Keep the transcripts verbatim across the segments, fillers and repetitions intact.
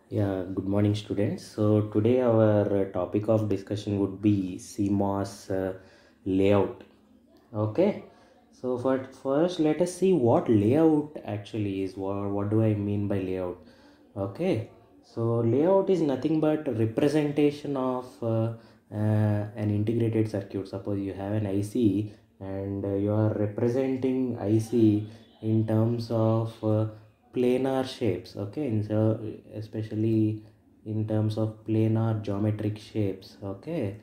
Yeah, good morning, students. So, today our uh, topic of discussion would be C MOS uh, layout. Okay, so for first, let us see what layout actually is. What, what do I mean by layout? Okay, so layout is nothing but representation of uh, uh, an integrated circuit. Suppose you have an I C and uh, you are representing I C in terms of uh, planar shapes. Okay, in, so especially in terms of planar geometric shapes. Okay,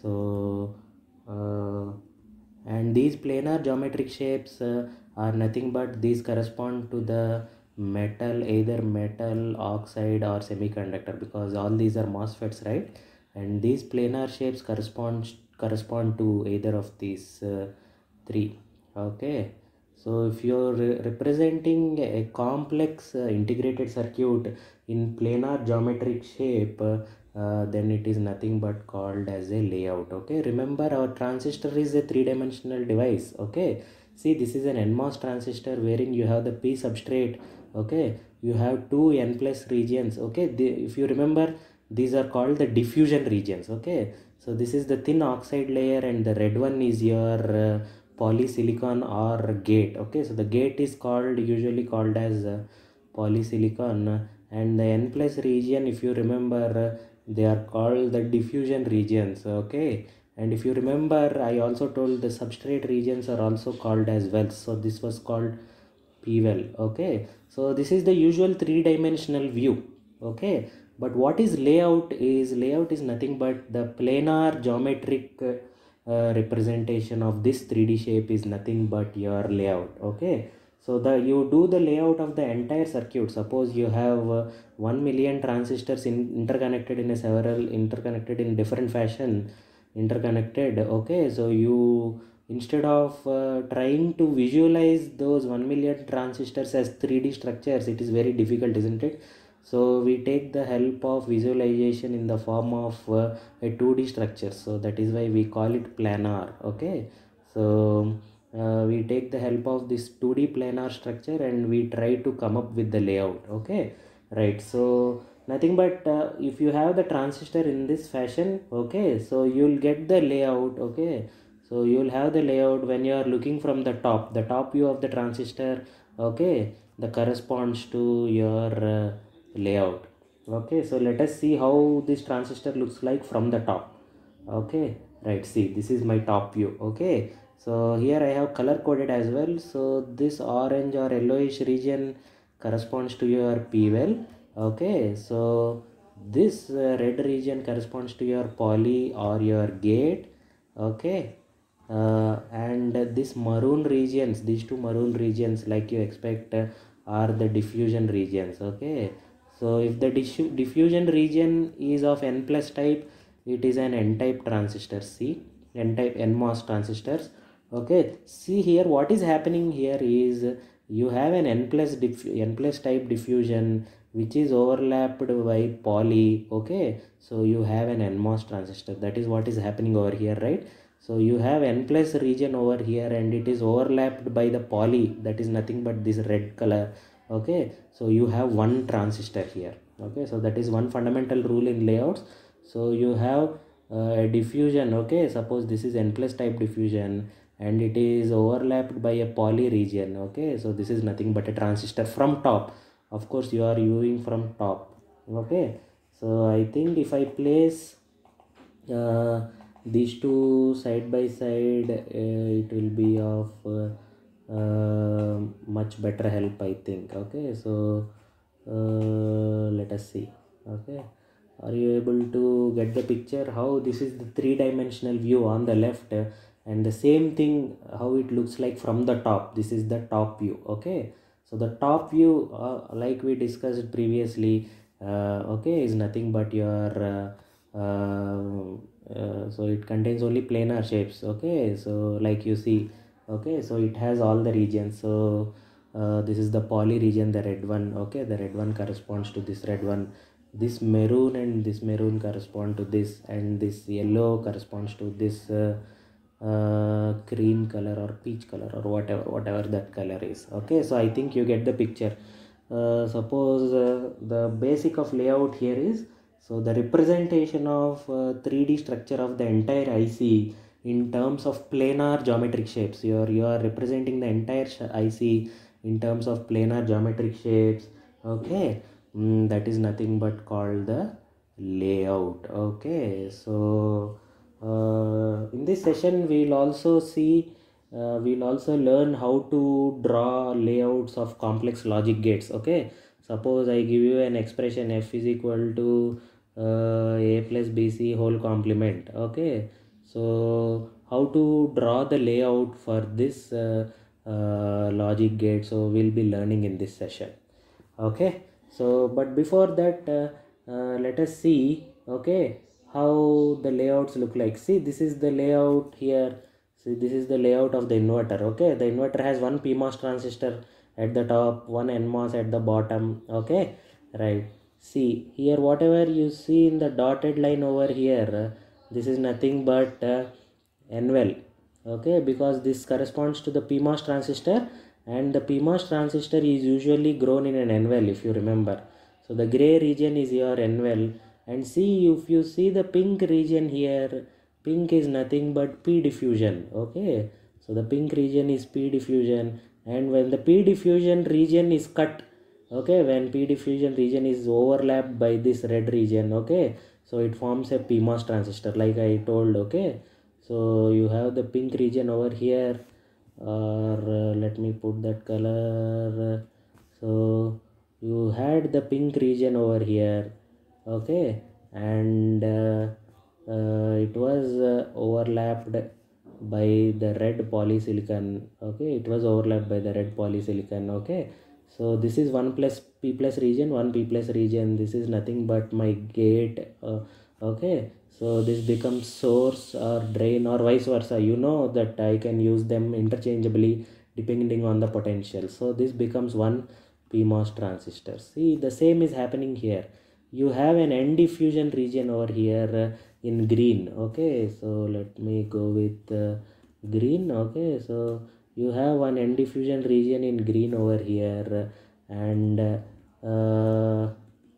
so uh, and these planar geometric shapes uh, are nothing but these correspond to the metal, either metal oxide or semiconductor, because all these are MOSFETs, right? And these planar shapes correspond correspond to either of these uh, three. Okay, so if you're re- representing a complex uh, integrated circuit in planar geometric shape, uh, uh, then it is nothing but called as a layout. Okay, remember our transistor is a three-dimensional device. Okay, see, this is an N MOS transistor wherein you have the P substrate. Okay, you have two N plus regions. Okay, the, if you remember, these are called the diffusion regions. Okay, so this is the thin oxide layer and the red one is your uh, polysilicon or gate. Okay, so the gate is called usually called as uh, polysilicon, and the N plus region, if you remember, uh, they are called the diffusion regions. Okay, and if you remember, I also told the substrate regions are also called as well. So this was called P well. Okay, so this is the usual three-dimensional view. Okay, but what is layout is layout is nothing but the planar geometric uh, uh, representation of this three D shape is nothing but your layout. Okay, so the you do the layout of the entire circuit. Suppose you have uh, one million transistors in, interconnected in a several interconnected in different fashion interconnected. Okay, so you, instead of uh, trying to visualize those one million transistors as three D structures, it is very difficult, isn't it? So we take the help of visualization in the form of uh, a two D structure, so that is why we call it planar. Okay, so uh, we take the help of this two D planar structure and we try to come up with the layout. Okay, right? So nothing but uh, if you have the transistor in this fashion, okay, so you'll get the layout. Okay, so you'll have the layout when you are looking from the top, the top view of the transistor. Okay, that corresponds to your uh, layout. Okay, so let us see how this transistor looks like from the top. Okay, right, see, this is my top view. Okay, so here I have color coded as well. So this orange or yellowish region corresponds to your P well. Okay, so this uh, red region corresponds to your poly or your gate. Okay, uh, and this maroon regions, these two maroon regions, like you expect, uh, are the diffusion regions. Okay, so if the diffu- diffusion region is of N plus type, it is an N type transistor. See, N type N MOS transistors. Okay, see here what is happening here is you have an N plus diff- N plus type diffusion which is overlapped by poly. Okay, so you have an N MOS transistor. That is what is happening over here, right? So you have N plus region over here and it is overlapped by the poly, that is nothing but this red color. Okay, so you have one transistor here. Okay, so that is one fundamental rule in layouts. So you have uh, a diffusion. Okay, suppose this is N plus type diffusion and it is overlapped by a poly region. Okay, so this is nothing but a transistor from top. Of course you are viewing from top. Okay, so I think if I place uh, these two side by side, uh, it will be of uh, uh, much better help, I think. Okay, so uh, let us see. Okay, are you able to get the picture how this is the three-dimensional view on the left, uh, and the same thing how it looks like from the top? This is the top view. Okay, so the top view, uh, like we discussed previously, uh, okay, is nothing but your uh, uh, uh, so it contains only planar shapes. Okay, so like you see, okay, so it has all the regions. So uh, this is the poly region, the red one. Okay, the red one corresponds to this red one, this maroon and this maroon correspond to this, and this yellow corresponds to this uh, uh, cream color or peach color or whatever whatever that color is. Okay, so I think you get the picture. uh, suppose uh, the basic of layout here is, so the representation of uh, three D structure of the entire I C in terms of planar geometric shapes. You are, you are representing the entire I C in terms of planar geometric shapes. Okay, mm, that is nothing but called the layout. Okay, so uh, in this session we'll also see uh, we'll also learn how to draw layouts of complex logic gates. Okay, suppose I give you an expression f is equal to uh, a plus bc whole complement. Okay, so how to draw the layout for this uh, uh, logic gate, so we'll be learning in this session. Okay, so but before that uh, uh, let us see, okay, how the layouts look like. See, this is the layout here. See, this is the layout of the inverter. Okay, the inverter has one P MOS transistor at the top, one N MOS at the bottom. Okay, right. See here, whatever you see in the dotted line over here, uh, this is nothing but uh, N well. Okay, because this corresponds to the P MOS transistor, and the P MOS transistor is usually grown in an N well, if you remember. So the gray region is your N well, and see, if you see the pink region here, pink is nothing but P diffusion. Okay, so the pink region is P diffusion, and when the P diffusion region is cut, okay, when P diffusion region is overlapped by this red region, okay, so it forms a P MOS transistor, like I told. Okay, so you have the pink region over here, or uh, let me put that color. So you had the pink region over here. Okay, and uh, uh, it was uh, overlapped by the red polysilicon. Okay, it was overlapped by the red polysilicon. Okay, so this is one plus p plus region, one p plus region. This is nothing but my gate. Uh, okay, so this becomes source or drain or vice versa. You know that I can use them interchangeably depending on the potential. So this becomes one P MOS transistor. See, the same is happening here. You have an N diffusion region over here uh, in green. Okay, so let me go with uh, green. Okay, so you have one N diffusion region in green over here, and uh,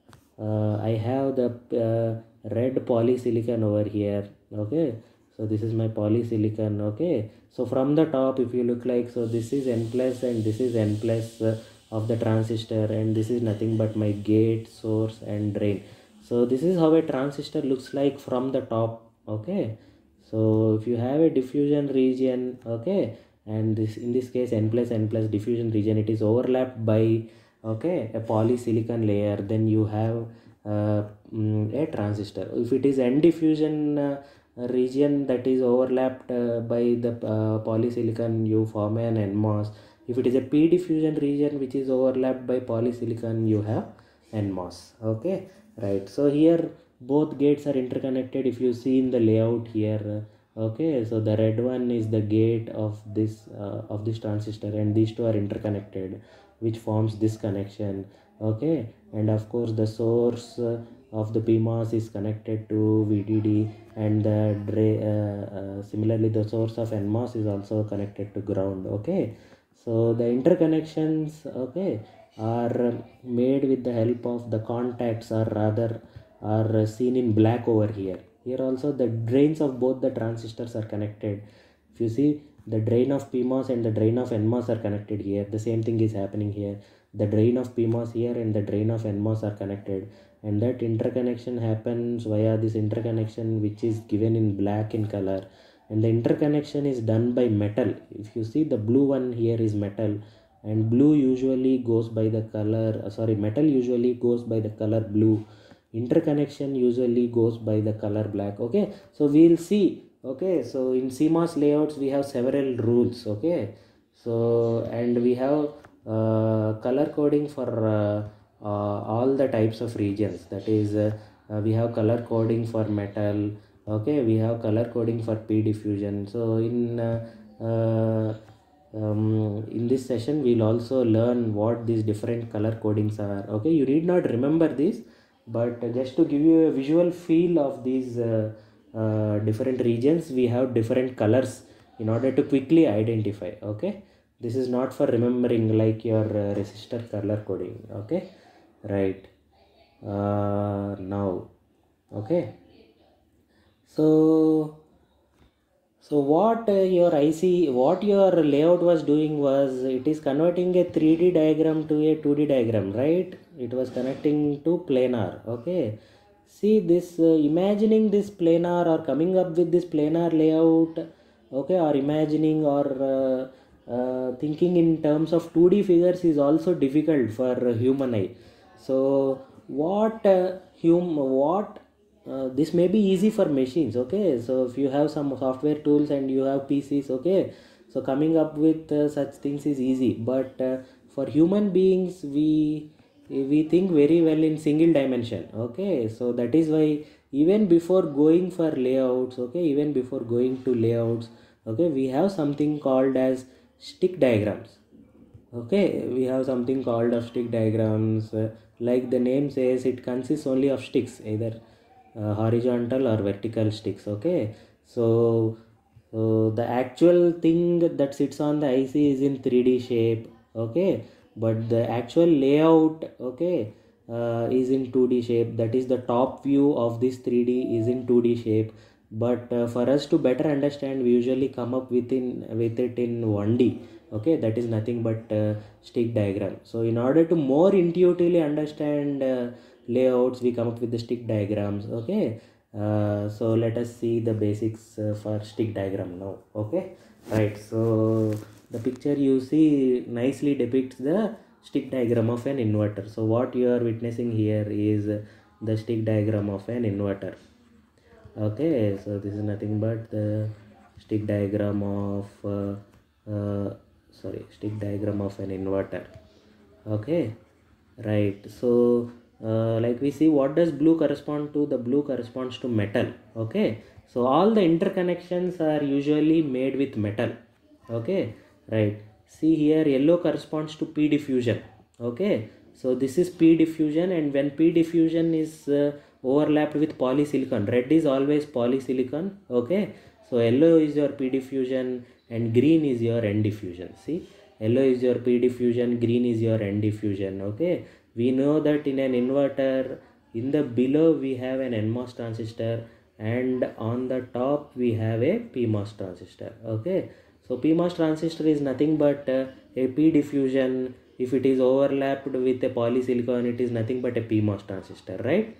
uh, I have the uh, red polysilicon over here. Okay, so this is my polysilicon. Okay, so from the top, if you look like, so this is N plus and this is N plus uh, of the transistor, and this is nothing but my gate, source and drain. So this is how a transistor looks like from the top. Okay, so if you have a diffusion region, okay, and this, in this case, N plus N plus diffusion region, it is overlapped by, okay, a polysilicon layer, then you have uh, mm, a transistor. If it is N diffusion uh, region that is overlapped uh, by the uh, polysilicon, you form an N MOS. If it is a P diffusion region which is overlapped by polysilicon, you have N MOS. Okay, right. So here both gates are interconnected. If you see in the layout here, okay, so the red one is the gate of this uh, of this transistor, and these two are interconnected, which forms this connection. Okay, and of course the source uh, of the P MOS is connected to V D D, and the uh, uh, similarly the source of N MOS is also connected to ground. Okay, so the interconnections, okay, are made with the help of the contacts, or rather are seen in black over here. Here also the drains of both the transistors are connected. If you see, the drain of P MOS and the drain of N MOS are connected here. The same thing is happening here. The drain of P MOS here and the drain of N MOS are connected, and that interconnection happens via this interconnection which is given in black in color, and the interconnection is done by metal. If you see, the blue one here is metal, and blue usually goes by the color uh, sorry metal usually goes by the color blue. Interconnection usually goes by the color black. Okay, so we'll see. Okay, so in C MOS layouts we have several rules. Okay, so and we have uh, color coding for uh, uh, all the types of regions. That is, uh, uh, we have color coding for metal. Okay, we have color coding for P diffusion. So in uh, uh, um, in this session we'll also learn what these different color codings are. Okay, you need not remember this, but just to give you a visual feel of these uh, uh, different regions, we have different colors in order to quickly identify. Okay, This is not for remembering like your uh, resistor color coding. Okay, right. Uh, now, okay. So so what uh, your I C, what your layout was doing was it is converting a three D diagram to a two D diagram, right? It was connecting to planar. Okay. See this, uh, imagining this planar or coming up with this planar layout, okay, or imagining or uh, uh, thinking in terms of two D figures is also difficult for a human eye. So what uh, hum what uh, this may be easy for machines, okay, so if you have some software tools and you have PCs, okay, so coming up with uh, such things is easy, but uh, for human beings we we think very well in single dimension, okay, so that is why even before going for layouts, okay, even before going to layouts, okay, we have something called as stick diagrams. Okay, we have something called of stick diagrams. Uh, like the name says, it consists only of sticks, either uh, horizontal or vertical sticks. Okay, so so the actual thing that sits on the I C is in three D shape. Okay, but the actual layout, okay, uh, is in two D shape. That is, the top view of this three D is in two D shape. But uh, for us to better understand, we usually come up within with it in one D. Okay, that is nothing but uh, stick diagram. So in order to more intuitively understand uh, layouts, we come up with the stick diagrams. Okay, uh, so let us see the basics uh, for stick diagram now. Okay, right, so the picture you see nicely depicts the stick diagram of an inverter. So what you are witnessing here is uh, the stick diagram of an inverter. Okay, so this is nothing but the stick diagram of uh, uh, sorry stick diagram of an inverter. Okay, right, so uh, like we see, what does blue correspond to? The blue corresponds to metal. Okay, so all the interconnections are usually made with metal. Okay, right, see here, yellow corresponds to p diffusion. Okay, so this is p diffusion, and when p diffusion is uh, overlapped with polysilicon, red is always polysilicon. Okay, so yellow is your p diffusion and green is your n diffusion. See, yellow is your p diffusion, green is your n diffusion. Okay, we know that in an inverter, in the below we have an N MOS transistor, and on the top we have a P MOS transistor. Okay, so P MOS transistor is nothing but uh, a p diffusion. If it is overlapped with a polysilicon, it is nothing but a P MOS transistor, right?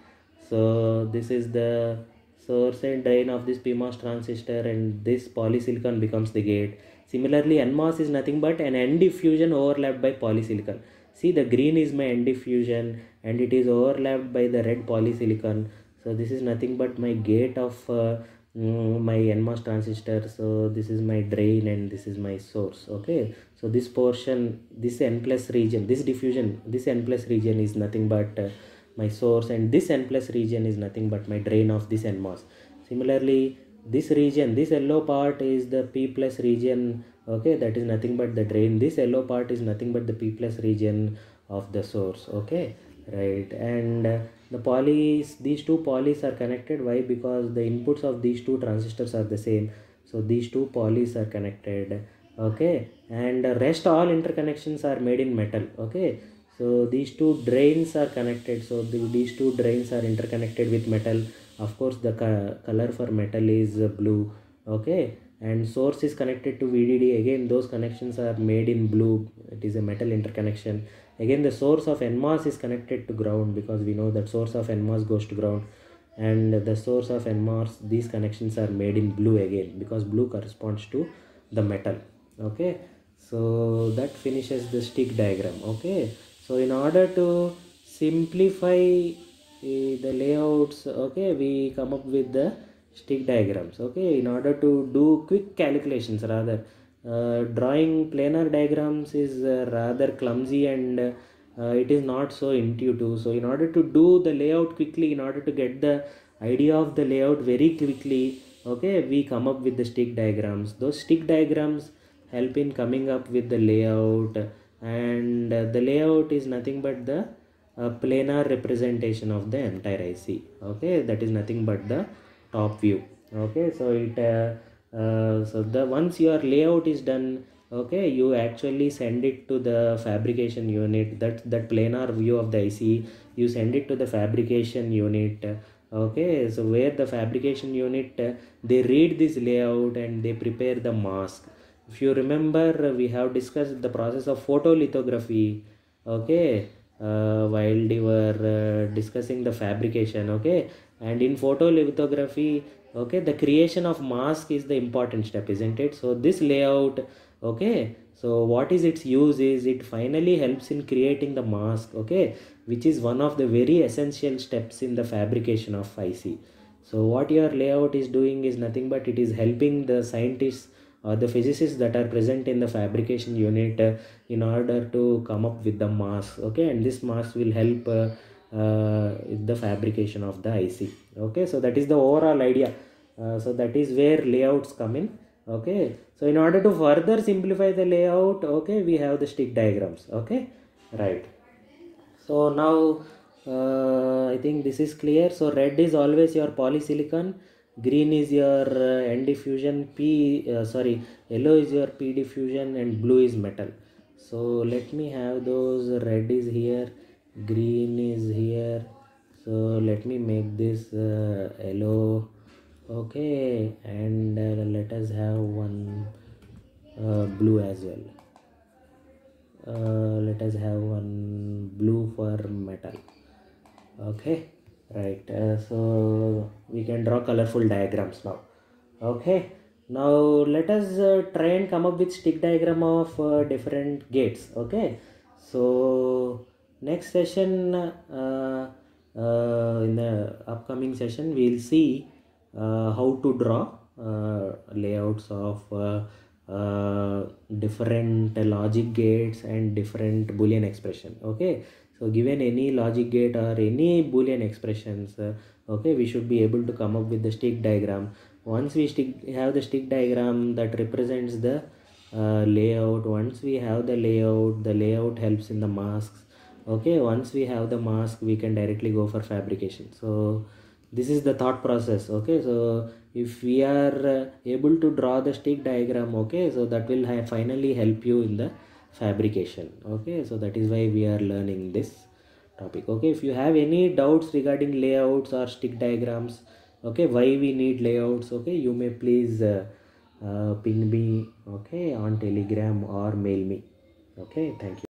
So this is the source and drain of this P MOS transistor, and this polysilicon becomes the gate. Similarly, N MOS is nothing but an N diffusion overlapped by polysilicon. See, the green is my N diffusion and it is overlapped by the red polysilicon. So this is nothing but my gate of uh, mm, my N MOS transistor. So this is my drain and this is my source. Okay, so this portion, this N plus region, this diffusion, this N plus region is nothing but uh, my source, and this N plus region is nothing but my drain of this N MOS. Similarly, this region, this yellow part is the P plus region. Okay, that is nothing but the drain. This yellow part is nothing but the P plus region of the source. Okay, right, and uh, the polys, these two polys are connected. Why? Because the inputs of these two transistors are the same, so these two polys are connected. Okay, and the rest all interconnections are made in metal. Okay, so these two drains are connected, so the, these two drains are interconnected with metal. Of course, the co color for metal is uh, blue. Okay, and source is connected to V D D. Again, those connections are made in blue. It is a metal interconnection. Again, the source of N MOS is connected to ground, because we know that source of N MOS goes to ground, and the source of N MOS, these connections are made in blue again, because blue corresponds to the metal. Okay, so that finishes the stick diagram. Okay, so in order to simplify uh, the layouts, okay, we come up with the stick diagrams. Okay, in order to do quick calculations, rather uh, drawing planar diagrams is uh, rather clumsy, and uh, uh, it is not so intuitive. So in order to do the layout quickly, in order to get the idea of the layout very quickly, okay, we come up with the stick diagrams. Those stick diagrams help in coming up with the layout, and uh, the layout is nothing but the uh, planar representation of the entire I C. Okay, that is nothing but the top view. Okay, so it uh, uh, so the once your layout is done, okay, you actually send it to the fabrication unit. That that planar view of the I C, you send it to the fabrication unit. Okay, so where the fabrication unit, uh, they read this layout and they prepare the mask. If you remember, we have discussed the process of photolithography, okay, uh, while we were uh, discussing the fabrication, okay. And in photolithography, okay, the creation of mask is the important step, isn't it? So this layout, okay, so what is its use is it finally helps in creating the mask, okay, which is one of the very essential steps in the fabrication of I C. So what your layout is doing is nothing but it is helping the scientists or the physicists that are present in the fabrication unit uh, in order to come up with the mask, okay. And this mask will help uh, uh, the fabrication of the I C, okay. So that is the overall idea. Uh, so that is where layouts come in, okay. So in order to further simplify the layout, okay, we have the stick diagrams, okay, right. So now uh, I think this is clear. So red is always your polysilicon, green is your uh, N diffusion, P uh, sorry, yellow is your P diffusion, and blue is metal. So let me have those. Red is here, green is here. So let me make this uh, yellow, okay, and uh, let us have one uh, blue as well. Uh, let us have one blue for metal, okay, right. Uh, so we can draw colorful diagrams now, okay. Now let us uh, try and come up with stick diagram of uh, different gates, okay. So next session, uh, uh, in the upcoming session we'll see uh, how to draw uh, layouts of uh, uh, different logic gates and different boolean expression, okay. So given any logic gate or any boolean expressions, uh, okay, we should be able to come up with the stick diagram. Once we stick have the stick diagram that represents the uh, layout, once we have the layout, the layout helps in the masks, okay. Once we have the mask, we can directly go for fabrication. So this is the thought process, okay. So if we are uh, able to draw the stick diagram, okay, so that will finally help you in the fabrication, okay. So that is why we are learning this topic, okay. If you have any doubts regarding layouts or stick diagrams, okay, why we need layouts, okay, you may please uh, uh, ping me, okay, on Telegram or mail me, okay. Thank you.